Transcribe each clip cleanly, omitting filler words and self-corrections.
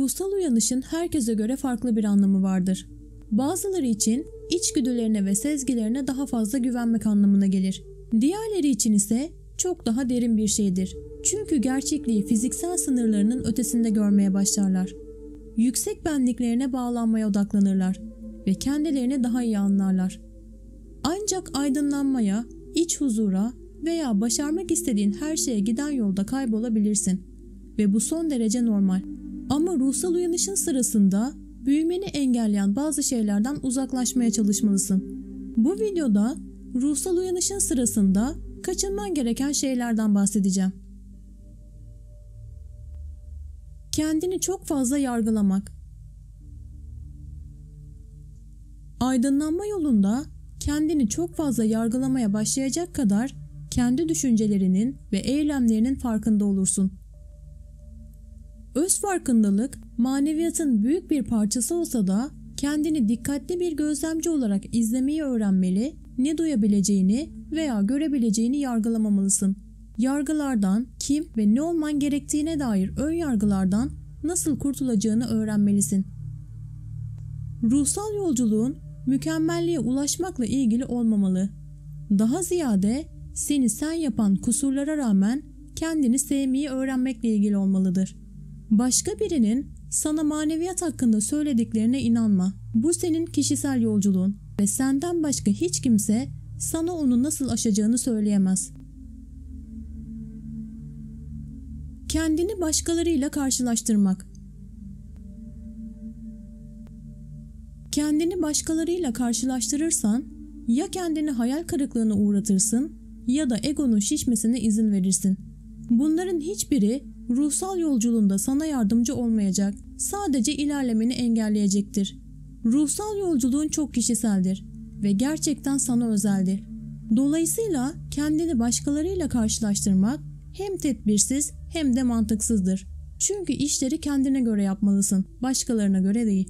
Ruhsal uyanışın herkese göre farklı bir anlamı vardır. Bazıları için içgüdülerine ve sezgilerine daha fazla güvenmek anlamına gelir. Diğerleri için ise çok daha derin bir şeydir. Çünkü gerçekliği fiziksel sınırlarının ötesinde görmeye başlarlar. Yüksek benliklerine bağlanmaya odaklanırlar ve kendilerini daha iyi anlarlar. Ancak aydınlanmaya, iç huzura veya başarmak istediğin her şeye giden yolda kaybolabilirsin ve bu son derece normal. Ama ruhsal uyanışın sırasında büyümeni engelleyen bazı şeylerden uzaklaşmaya çalışmalısın. Bu videoda ruhsal uyanışın sırasında kaçınman gereken şeylerden bahsedeceğim. Kendini çok fazla yargılamak. Aydınlanma yolunda kendini çok fazla yargılamaya başlayacak kadar kendi düşüncelerinin ve eylemlerinin farkında olursun. Öz farkındalık, maneviyatın büyük bir parçası olsa da kendini dikkatli bir gözlemci olarak izlemeyi öğrenmeli, ne duyabileceğini veya görebileceğini yargılamamalısın. Yargılardan, kim ve ne olman gerektiğine dair ön yargılardan nasıl kurtulacağını öğrenmelisin. Ruhsal yolculuğun mükemmelliğe ulaşmakla ilgili olmamalı. Daha ziyade seni sen yapan kusurlara rağmen kendini sevmeyi öğrenmekle ilgili olmalıdır. Başka birinin sana maneviyat hakkında söylediklerine inanma. Bu senin kişisel yolculuğun ve senden başka hiç kimse sana onu nasıl aşacağını söyleyemez. Kendini başkalarıyla karşılaştırmak. Kendini başkalarıyla karşılaştırırsan ya kendini hayal kırıklığına uğratırsın ya da egonun şişmesine izin verirsin. Bunların hiçbiri ruhsal yolculuğunda sana yardımcı olmayacak, sadece ilerlemeni engelleyecektir. Ruhsal yolculuğun çok kişiseldir ve gerçekten sana özeldir. Dolayısıyla kendini başkalarıyla karşılaştırmak hem tedbirsiz hem de mantıksızdır. Çünkü işleri kendine göre yapmalısın, başkalarına göre değil.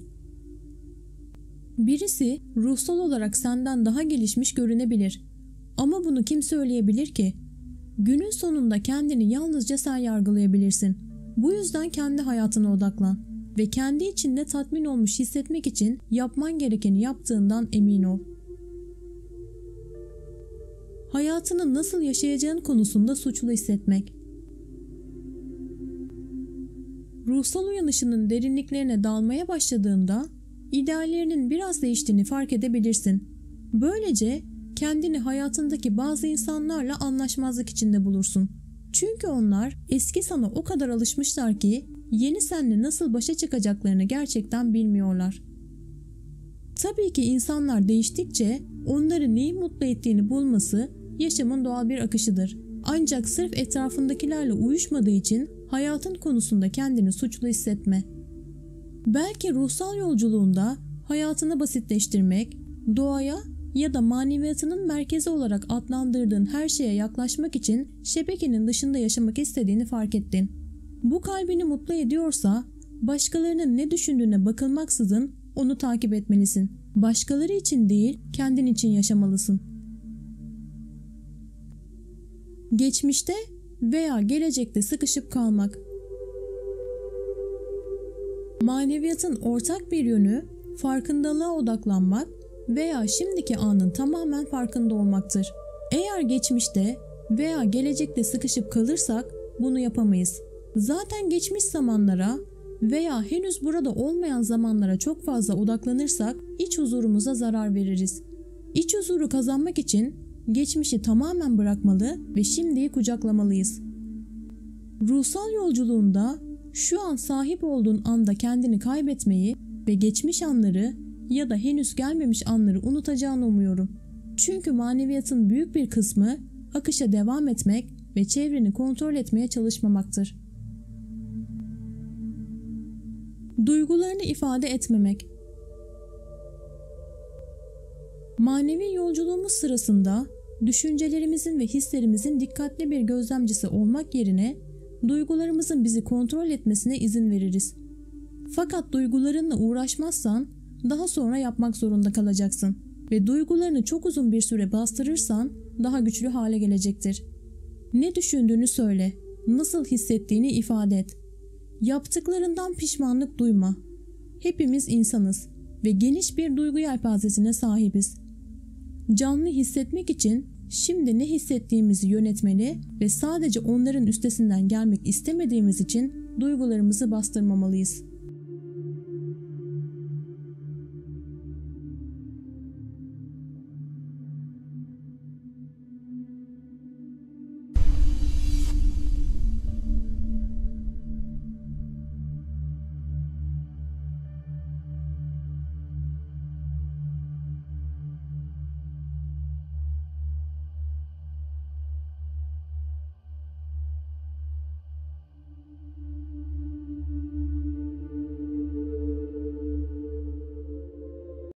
Birisi ruhsal olarak senden daha gelişmiş görünebilir. Ama bunu kim söyleyebilir ki? Günün sonunda kendini yalnızca sen yargılayabilirsin. Bu yüzden kendi hayatına odaklan ve kendi içinde tatmin olmuş hissetmek için yapman gerekeni yaptığından emin ol. Hayatını nasıl yaşayacağın konusunda suçlu hissetmek. Ruhsal uyanışının derinliklerine dalmaya başladığında ideallerinin biraz değiştiğini fark edebilirsin. Böylece kendini hayatındaki bazı insanlarla anlaşmazlık içinde bulursun. Çünkü onlar eski sana o kadar alışmışlar ki yeni senle nasıl başa çıkacaklarını gerçekten bilmiyorlar. Tabii ki insanlar değiştikçe onları neyi mutlu ettiğini bulması yaşamın doğal bir akışıdır. Ancak sırf etrafındakilerle uyuşmadığı için hayatın konusunda kendini suçlu hissetme. Belki ruhsal yolculuğunda hayatını basitleştirmek, doğaya ya da maneviyatının merkezi olarak adlandırdığın her şeye yaklaşmak için şebekenin dışında yaşamak istediğini fark ettin. Bu kalbini mutlu ediyorsa başkalarının ne düşündüğüne bakılmaksızın onu takip etmelisin. Başkaları için değil, kendin için yaşamalısın. Geçmişte veya gelecekte sıkışıp kalmak. Maneviyatın ortak bir yönü farkındalığa odaklanmak veya şimdiki anın tamamen farkında olmaktır. Eğer geçmişte veya gelecekte sıkışıp kalırsak bunu yapamayız. Zaten geçmiş zamanlara veya henüz burada olmayan zamanlara çok fazla odaklanırsak iç huzurumuza zarar veririz. İç huzuru kazanmak için geçmişi tamamen bırakmalı ve şimdiyi kucaklamalıyız. Ruhsal yolculuğunda şu an sahip olduğun anda kendini kaybetmeyi ve geçmiş anları ya da henüz gelmemiş anları unutacağını umuyorum. Çünkü maneviyatın büyük bir kısmı akışa devam etmek ve çevreni kontrol etmeye çalışmamaktır. Duygularını ifade etmemek. Manevi yolculuğumuz sırasında düşüncelerimizin ve hislerimizin dikkatli bir gözlemcisi olmak yerine duygularımızın bizi kontrol etmesine izin veririz. Fakat duygularınla uğraşmazsan daha sonra yapmak zorunda kalacaksın ve duygularını çok uzun bir süre bastırırsan daha güçlü hale gelecektir. Ne düşündüğünü söyle, nasıl hissettiğini ifade et. Yaptıklarından pişmanlık duyma. Hepimiz insanız ve geniş bir duygu yelpazesine sahibiz. Canlı hissetmek için şimdi ne hissettiğimizi yönetmeli ve sadece onların üstesinden gelmek istemediğimiz için duygularımızı bastırmamalıyız.